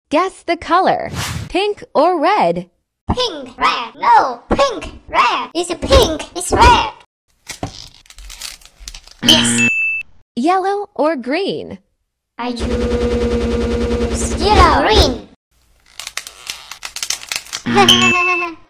Guess the color. Pink or red? Pink, red. No, pink, red. It's pink, it's red. Yes. Yellow or green? I choose yellow, green.